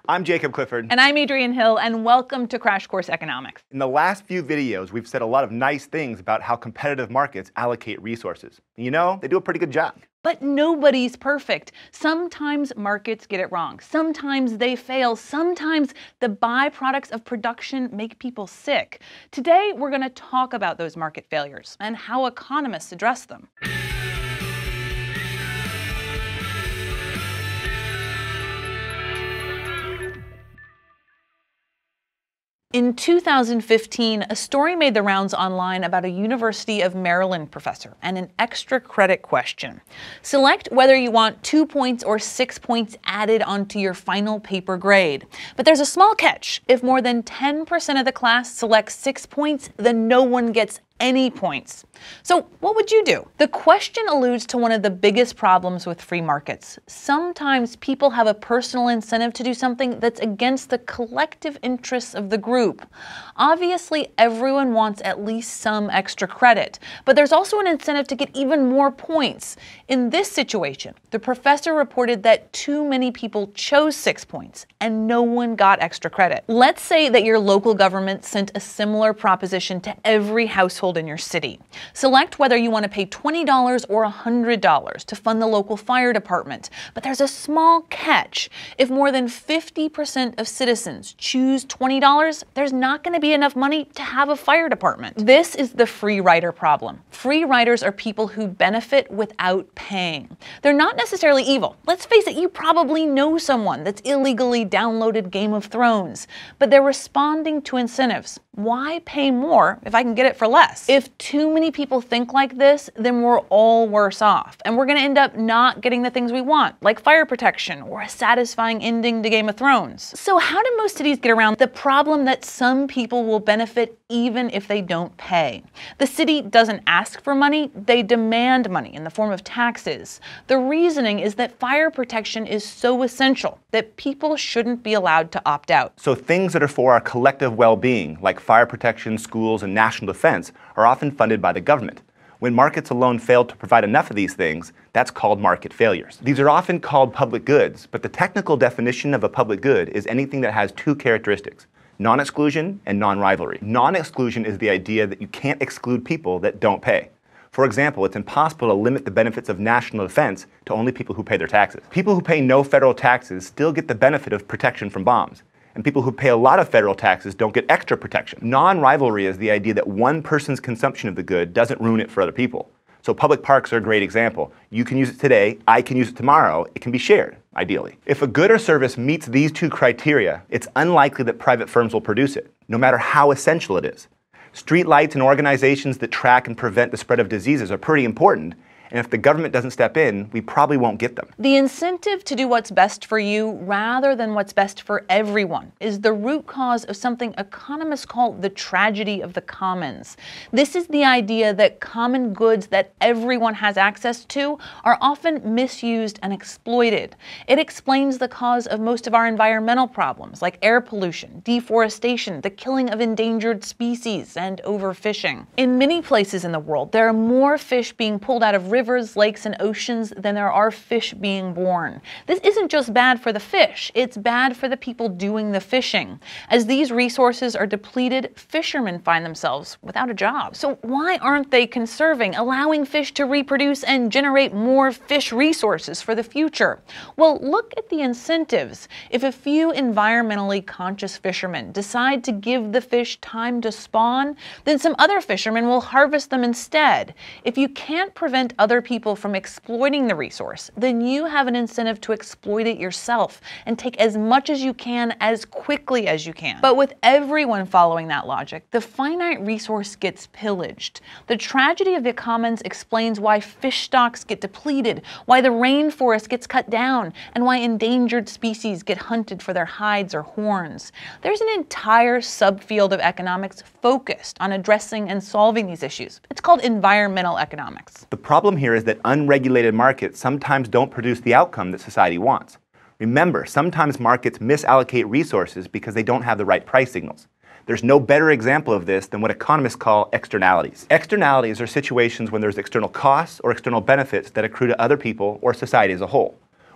I'm Jacob Clifford. And I'm Adriene Hill, and welcome to Crash Course Economics. In the last few videos, we've said a lot of nice things about how competitive markets allocate resources. You know, they do a pretty good job. But nobody's perfect. Sometimes markets get it wrong. Sometimes they fail. Sometimes the byproducts of production make people sick. Today, we're going to talk about those market failures and how economists address them. In 2015, a story made the rounds online about a University of Maryland professor and an extra credit question. Select whether you want 2 points or 6 points added onto your final paper grade. But there's a small catch. If more than 10% of the class selects 6 points, then no one gets any points. So what would you do? The question alludes to one of the biggest problems with free markets. Sometimes people have a personal incentive to do something that's against the collective interests of the group. Obviously, everyone wants at least some extra credit, but there's also an incentive to get even more points. In this situation, the professor reported that too many people chose 6 points and no one got extra credit. Let's say that your local government sent a similar proposition to every household in your city. Select whether you want to pay $20 or $100 to fund the local fire department. But there's a small catch. If more than 50% of citizens choose $20, there's not going to be enough money to have a fire department. This is the free rider problem. Free riders are people who benefit without paying. They're not necessarily evil. Let's face it, you probably know someone that's illegally downloaded Game of Thrones, but they're responding to incentives. Why pay more if I can get it for less? If too many people think like this, then we're all worse off, and we're going to end up not getting the things we want, like fire protection or a satisfying ending to Game of Thrones. So how do most cities get around the problem that some people will benefit even if they don't pay? The city doesn't ask for money, they demand money in the form of taxes. The reasoning is that fire protection is so essential that people shouldn't be allowed to opt out. So things that are for our collective well-being, like fire protection, schools, and national defense, are often funded by the government. When markets alone fail to provide enough of these things, that's called market failures. These are often called public goods, but the technical definition of a public good is anything that has two characteristics: non-exclusion and non-rivalry. Non-exclusion is the idea that you can't exclude people that don't pay. For example, it's impossible to limit the benefits of national defense to only people who pay their taxes. People who pay no federal taxes still get the benefit of protection from bombs. And people who pay a lot of federal taxes don't get extra protection. Non-rivalry is the idea that one person's consumption of the good doesn't ruin it for other people. So public parks are a great example. You can use it today, I can use it tomorrow, it can be shared, ideally. If a good or service meets these two criteria, it's unlikely that private firms will produce it, no matter how essential it is. Street lights and organizations that track and prevent the spread of diseases are pretty important, and if the government doesn't step in, we probably won't get them. The incentive to do what's best for you rather than what's best for everyone is the root cause of something economists call the tragedy of the commons. This is the idea that common goods that everyone has access to are often misused and exploited. It explains the cause of most of our environmental problems, like air pollution, deforestation, the killing of endangered species, and overfishing. In many places in the world, there are more fish being pulled out of rivers, lakes, and oceans than there are fish being born. This isn't just bad for the fish, it's bad for the people doing the fishing. As these resources are depleted, fishermen find themselves without a job. So why aren't they conserving, allowing fish to reproduce and generate more fish resources for the future? Well, look at the incentives. If a few environmentally conscious fishermen decide to give the fish time to spawn, then some other fishermen will harvest them instead. If you can't prevent other people from exploiting the resource, then you have an incentive to exploit it yourself and take as much as you can as quickly as you can. But with everyone following that logic, the finite resource gets pillaged. The tragedy of the commons explains why fish stocks get depleted, why the rainforest gets cut down, and why endangered species get hunted for their hides or horns. There's an entire subfield of economics focused on addressing and solving these issues. It's called environmental economics. The problem here is that unregulated markets sometimes don't produce the outcome that society wants. Remember, sometimes markets misallocate resources because they don't have the right price signals. There's no better example of this than what economists call externalities. Externalities are situations when there's external costs or external benefits that accrue to other people or society as a whole.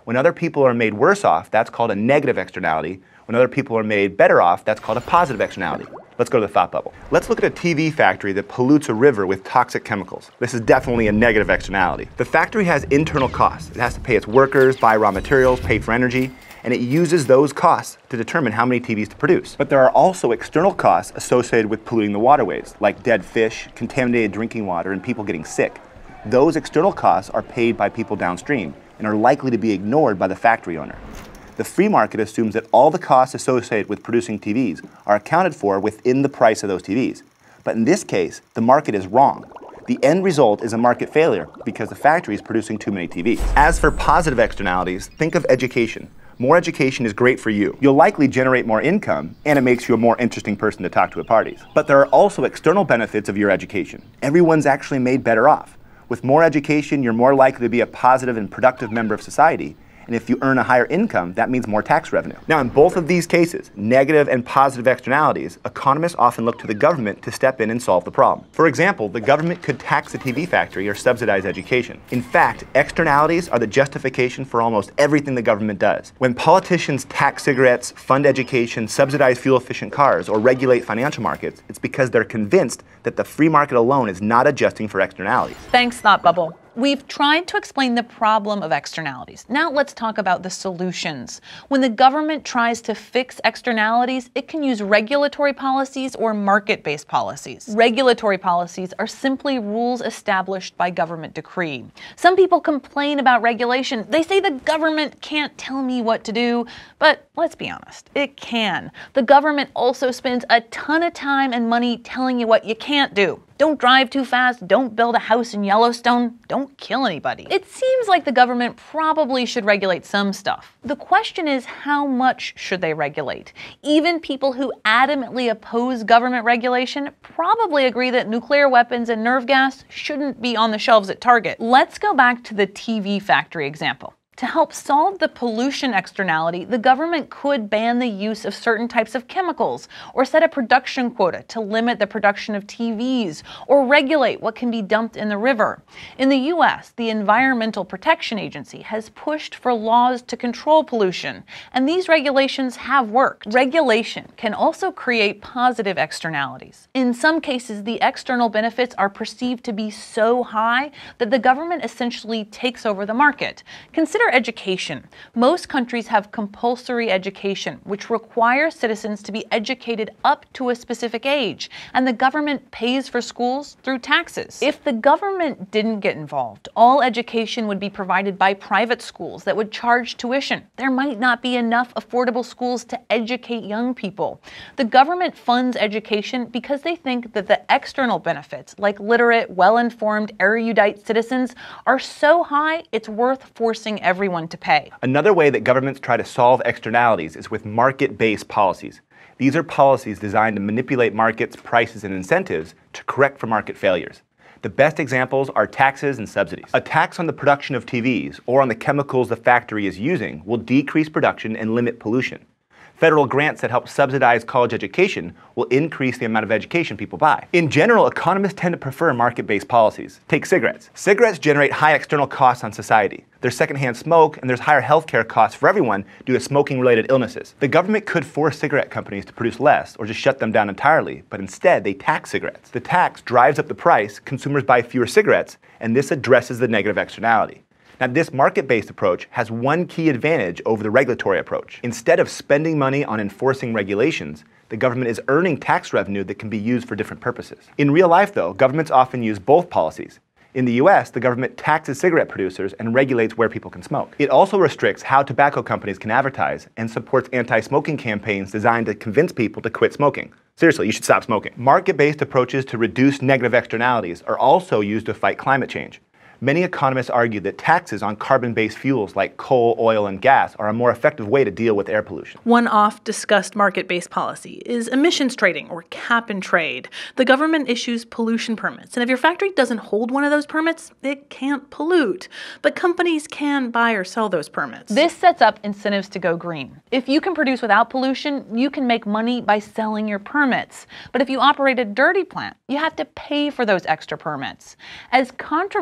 When other people are made worse off, that's called a negative externality. When other people are made better off, that's called a positive externality. Let's go to the thought bubble. Let's look at a TV factory that pollutes a river with toxic chemicals. This is definitely a negative externality. The factory has internal costs. It has to pay its workers, buy raw materials, pay for energy, and it uses those costs to determine how many TVs to produce. But there are also external costs associated with polluting the waterways, like dead fish, contaminated drinking water, and people getting sick. Those external costs are paid by people downstream and are likely to be ignored by the factory owner. The free market assumes that all the costs associated with producing TVs are accounted for within the price of those TVs. But in this case, the market is wrong. The end result is a market failure because the factory is producing too many TVs. As for positive externalities, think of education. More education is great for you. You'll likely generate more income, and it makes you a more interesting person to talk to at parties. But there are also external benefits of your education. Everyone's actually made better off. With more education, you're more likely to be a positive and productive member of society. And if you earn a higher income, that means more tax revenue. Now, in both of these cases, negative and positive externalities, economists often look to the government to step in and solve the problem. For example, the government could tax a TV factory or subsidize education. In fact, externalities are the justification for almost everything the government does. When politicians tax cigarettes, fund education, subsidize fuel-efficient cars, or regulate financial markets, it's because they're convinced that the free market alone is not adjusting for externalities. Thanks, Thought Bubble. We've tried to explain the problem of externalities. Now let's talk about the solutions. When the government tries to fix externalities, it can use regulatory policies or market-based policies. Regulatory policies are simply rules established by government decree. Some people complain about regulation. They say the government can't tell me what to do, but let's be honest, it can. The government also spends a ton of time and money telling you what you can't do. Don't drive too fast, don't build a house in Yellowstone, don't kill anybody. It seems like the government probably should regulate some stuff. The question is, how much should they regulate? Even people who adamantly oppose government regulation probably agree that nuclear weapons and nerve gas shouldn't be on the shelves at Target. Let's go back to the TV factory example. To help solve the pollution externality, the government could ban the use of certain types of chemicals, or set a production quota to limit the production of TVs, or regulate what can be dumped in the river. In the US, the Environmental Protection Agency has pushed for laws to control pollution, and these regulations have worked. Regulation can also create positive externalities. In some cases, the external benefits are perceived to be so high that the government essentially takes over the market. Consider education. Most countries have compulsory education, which requires citizens to be educated up to a specific age, and the government pays for schools through taxes. If the government didn't get involved, all education would be provided by private schools that would charge tuition. There might not be enough affordable schools to educate young people. The government funds education because they think that the external benefits, like literate, well-informed, erudite citizens, are so high it's worth forcing everyone to pay. Another way that governments try to solve externalities is with market-based policies. These are policies designed to manipulate markets, prices, and incentives to correct for market failures. The best examples are taxes and subsidies. A tax on the production of TVs or on the chemicals the factory is using will decrease production and limit pollution. Federal grants that help subsidize college education will increase the amount of education people buy. In general, economists tend to prefer market-based policies. Take cigarettes. Cigarettes generate high external costs on society. There's secondhand smoke, and there's higher healthcare costs for everyone due to smoking-related illnesses. The government could force cigarette companies to produce less or just shut them down entirely, but instead they tax cigarettes. The tax drives up the price, consumers buy fewer cigarettes, and this addresses the negative externality. Now, this market-based approach has one key advantage over the regulatory approach. Instead of spending money on enforcing regulations, the government is earning tax revenue that can be used for different purposes. In real life, though, governments often use both policies. In the US, the government taxes cigarette producers and regulates where people can smoke. It also restricts how tobacco companies can advertise and supports anti-smoking campaigns designed to convince people to quit smoking. Seriously, you should stop smoking. Market-based approaches to reduce negative externalities are also used to fight climate change. Many economists argue that taxes on carbon-based fuels like coal, oil, and gas are a more effective way to deal with air pollution. One oft-discussed market-based policy is emissions trading, or cap and trade. The government issues pollution permits, and if your factory doesn't hold one of those permits, it can't pollute. But companies can buy or sell those permits. This sets up incentives to go green. If you can produce without pollution, you can make money by selling your permits. But if you operate a dirty plant, you have to pay for those extra permits. As controversial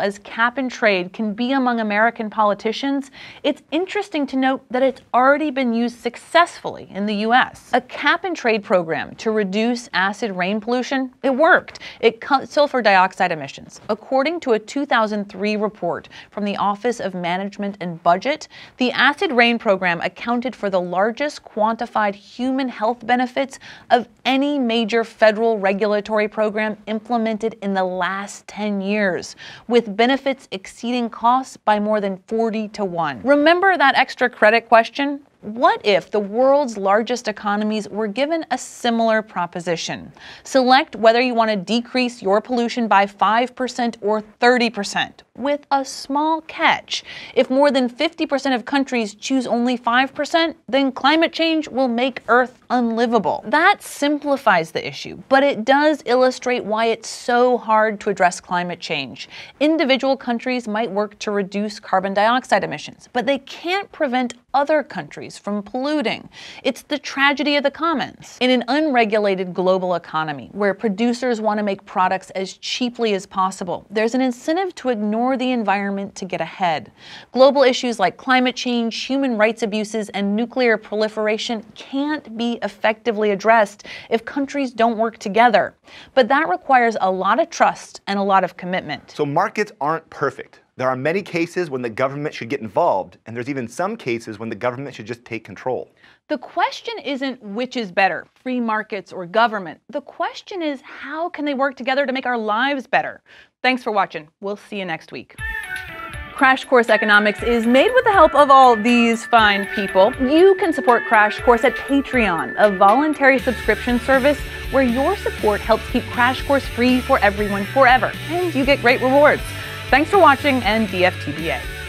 as cap and trade can be among American politicians, it's interesting to note that it's already been used successfully in the US. A cap and trade program to reduce acid rain pollution, it worked. It cut sulfur dioxide emissions. According to a 2003 report from the Office of Management and Budget, the acid rain program accounted for the largest quantified human health benefits of any major federal regulatory program implemented in the last 10 years, with benefits exceeding costs by more than 40 to 1. Remember that extra credit question? What if the world's largest economies were given a similar proposition? Select whether you want to decrease your pollution by 5% or 30%, with a small catch. If more than 50% of countries choose only 5%, then climate change will make Earth unlivable. That simplifies the issue, but it does illustrate why it's so hard to address climate change. Individual countries might work to reduce carbon dioxide emissions, but they can't prevent other countries from polluting. It's the tragedy of the commons. In an unregulated global economy where producers want to make products as cheaply as possible, there's an incentive to ignore the environment to get ahead. Global issues like climate change, human rights abuses, and nuclear proliferation can't be effectively addressed if countries don't work together. But that requires a lot of trust and a lot of commitment. So markets aren't perfect. There are many cases when the government should get involved, and there's even some cases when the government should just take control. The question isn't which is better, free markets or government. The question is how can they work together to make our lives better? Thanks for watching. We'll see you next week. Crash Course Economics is made with the help of all these fine people. You can support Crash Course at Patreon, a voluntary subscription service where your support helps keep Crash Course free for everyone forever, and you get great rewards. Thanks for watching, and DFTBA.